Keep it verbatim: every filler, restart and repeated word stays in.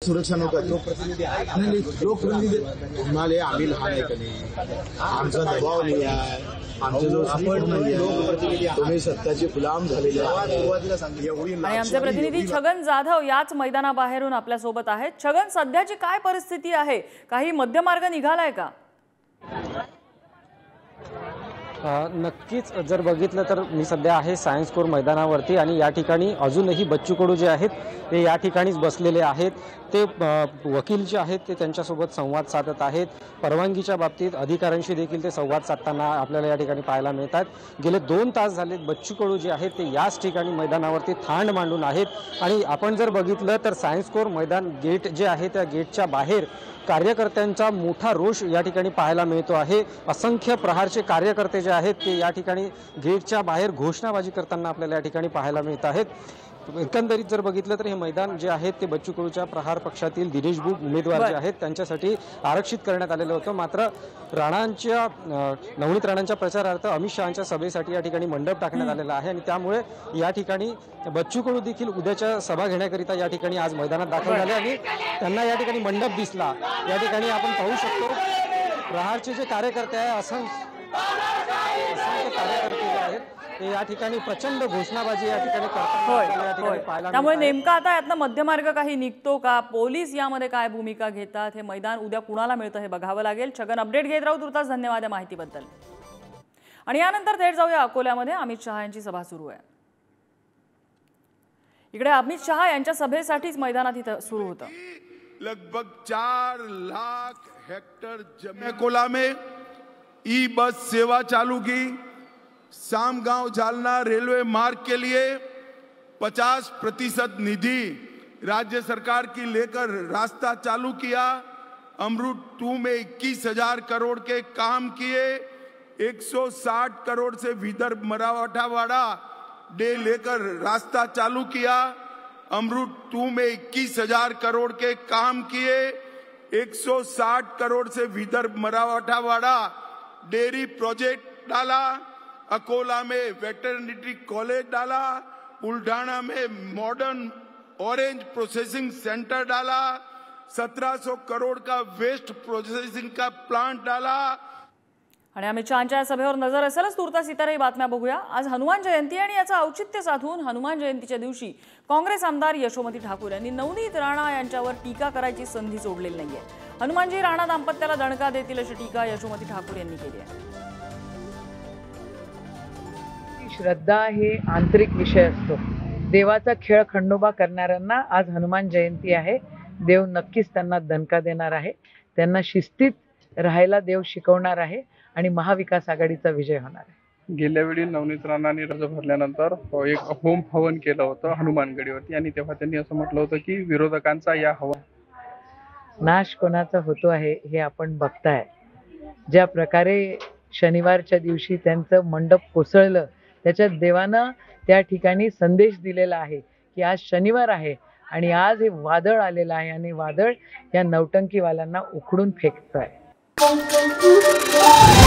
सुरक्षा नव्हता लोकप्रतिनिधी आहे लोकप्रतिनिधी म्हणाले आम्ही लहान आहे का नाही, आमचा दबाव नाही आहे, आमच्याजवळ आपण लोकप्रतिनिधी तुम्ही सत्ताचे गुलाम झालेले आणि आमचे प्रतिनिधी छगन जाधव याच मैदानाबाहेरून आपल्या सोबत आहेत। छगन, सध्याची काय परिस्थिती आहे, काही मध्यमार्ग निघालाय का? नक्कीच जर बघितलं तर मी सध्या आहे सायन्स कोर मैदानावरती आणि या ठिकाणी अजूनही बच्चू कडू जे आहेत ते या ठिकाणीच बसलेले आहेत। ते वकील जे आहेत ते त्यांच्यासोबत संवाद साधत आहेत। परवानगीच्या बाबतीत अधिकाऱ्यांशी देखील ते संवाद साधताना आपल्याला या ठिकाणी पाहायला मिळतात। गेले दोन तास झाले बच्चू कडू जे आहेत ते याच ठिकाणी मैदानावरती थांड मांडून आहेत आणि आपण जर बघितलं तर सायन्स कोर मैदान गेट जे आहे त्या गेटच्या बाहेर कार्यकर्त्यांचा मोठा रोष या ठिकाणी पाहायला मिळतो आहे। असंख्य प्रहारचे कार्यकर्ते जे आहेत ते या ठिकाणी गेटच्या बाहेर घोषणाबाजी करताना आपल्याला या ठिकाणी पाहायला मिळत आहेत। एकंदरीत जर बघितलं तर हे मैदान जे आहे ते बच्चू कडूच्या प्रहार पक्षातील दिनेश बुग उमेदवार जे आहेत त्यांच्यासाठी आरक्षित करण्यात आलेलं होतं। मात्र राणांच्या नवनीत राणांच्या प्रचारार्थ अमित शहांच्या सभेसाठी या ठिकाणी मंडप टाकण्यात आलेला आहे आणि त्यामुळे या ठिकाणी बच्चू कडू देखील उद्याच्या सभा घेण्याकरिता या ठिकाणी आज मैदानात दाखल झाले आणि त्यांना या ठिकाणी मंडप दिसला। या ठिकाणी आपण पाहू शकतो प्रहारचे जे कार्यकर्ते आहे असंख्य असंख्य कार्यकर्ते जे आहेत ते या ठिकाणी प्रचंड घोषणाबाजी या ठिकाणी करतात। त्यामुळे नेमका आता यातनं मध्यमार्ग काही निघतो का, पोलीस यामध्ये काय भूमिका घेतात, हे मैदान उद्या कुणाला मिळतं हे बघावं लागेल। छगन, अपडेट घेत राहू तुर्तास, धन्यवाद या माहितीबद्दल। आणि यानंतर थेट जाऊया अकोल्यामध्ये, अमित शहा यांची सभा सुरू आहे। इकडे अमित शहा यांच्या सभेसाठीच मैदानात इथं सुरू होतं। लगभग चार लाख हेक्टर जमीन अकोला में ई बस सेवा चालू की, सामगांव जालना रेलवे मार्ग के लिए पचास प्रतिशत निधि राज्य सरकार की लेकर रास्ता चालू किया। अमृत टू में इक्कीस हजार करोड़ के काम किए। एक सौ साठ करोड़ से विदर्भ मराठवाड़ा डे लेकर रास्ता चालू किया। अमृत टू में इक्कीस हजार करोड़ के काम किए। एक सौ साठ करोड़ से विदर्भ मराठवाड़ा डेयरी प्रोजेक्ट डाला। अकोला में वेटरनरी कॉलेज डाला। बुल्ढाना में मॉडर्न ऑरेंज प्रोसेसिंग सेंटर डाला। सत्रह सौ करोड़ का वेस्ट प्रोसेसिंग का प्लांट डाला। आणि अमित शहांच्या सभेवर नजर असेलच, तुर्तास इतरही बातम्या बघूया। आज हनुमान जयंती आणि याचं औचित्य साधून हनुमान जयंतीच्या दिवशी काँग्रेस आमदार यशोमती ठाकूर यांनी नवनीत राणा यांच्यावर टीका करायची संधी सोडलेली नाहीये। हनुमानजी राणा दाम्पत्याला दणका देतील अशी टीका यशोमती ठाकूर यांनी केली आहे। श्रद्धा हे आंतरिक विषय असतो। देवाचा खेळ खंडोबा करणाऱ्यांना आज हनुमान जयंती आहे। देव नक्कीच त्यांना दणका देणार आहे, त्यांना शिस्तीत राहायला देव शिकवणार आहे आणि महाविकास आघाडीचा विजय होणार आहे। गेल्या वेळी नवनीत राणांनी अर्ज भरल्यानंतर एक होम हवन केलं होतं हनुमानगडीवरती आणि तेव्हा त्यांनी असं म्हटलं होतं की विरोधकांचा या हवन नाश कोणाचा होतो आहे हे आपण बघताय। ज्या प्रकारे शनिवारच्या दिवशी त्यांचं मंडप कोसळलं, त्याच्यात देवानं त्या ठिकाणी संदेश दिलेला आहे की आज शनिवार आहे आणि आज हे वादळ आलेलं आहे आणि वादळ या नौटंकीवाल्यांना उखडून फेकतंय।